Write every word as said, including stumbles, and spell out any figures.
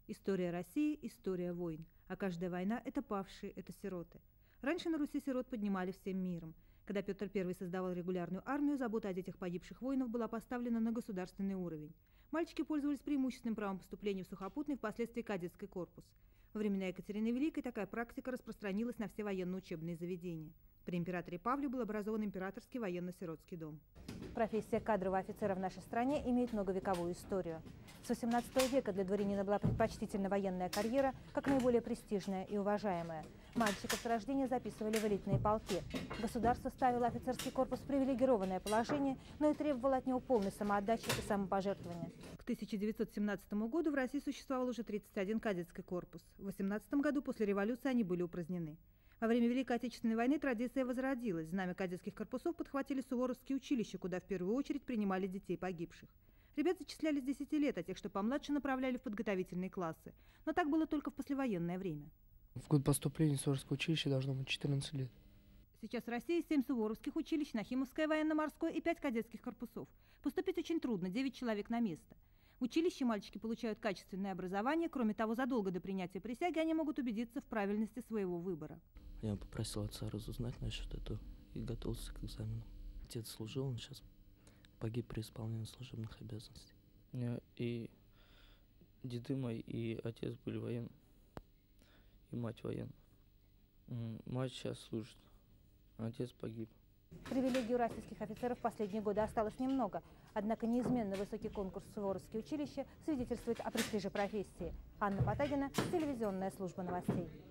История России – история войн, а каждая война – это павшие, это сироты. Раньше на Руси сирот поднимали всем миром. Когда Петр Первый создавал регулярную армию, забота о детях погибших воинов была поставлена на государственный уровень. Мальчики пользовались преимущественным правом поступления в сухопутный, впоследствии кадетский корпус. Во времена Екатерины Великой такая практика распространилась на все военно-учебные заведения. При императоре Павле был образован императорский военно-сиротский дом. Профессия кадрового офицера в нашей стране имеет многовековую историю. С восемнадцатого века для дворянина была предпочтительна военная карьера, как наиболее престижная и уважаемая. Мальчиков с рождения записывали в элитные полки. Государство ставило офицерский корпус в привилегированное положение, но и требовало от него полной самоотдачи и самопожертвования. К тысяча девятьсот семнадцатому году в России существовал уже тридцать один кадетский корпус. В восемнадцатом году после революции они были упразднены. Во время Великой Отечественной войны традиция возродилась. Знамя кадетских корпусов подхватили суворовские училища, куда в первую очередь принимали детей погибших. Ребят зачисляли с десяти лет, а тех, что помладше, направляли в подготовительные классы. Но так было только в послевоенное время. В год поступления в Суворовское училище должно быть четырнадцать лет. Сейчас в России семь суворовских училищ, Нахимовское военно-морское и пять кадетских корпусов. Поступить очень трудно, девять человек на место. В училище мальчики получают качественное образование. Кроме того, задолго до принятия присяги они могут убедиться в правильности своего выбора. Я попросил отца разузнать насчет этого и готовился к экзамену. Отец служил, он сейчас погиб при исполнении служебных обязанностей. У меня и деды мои, и отец были военные, и мать военная. Мать сейчас служит, а отец погиб. Привилегий у российских офицеров в последние годы осталось немного, однако неизменно высокий конкурс в Суворовские училища свидетельствует о престиже профессии. Анна Потагина, телевизионная служба новостей.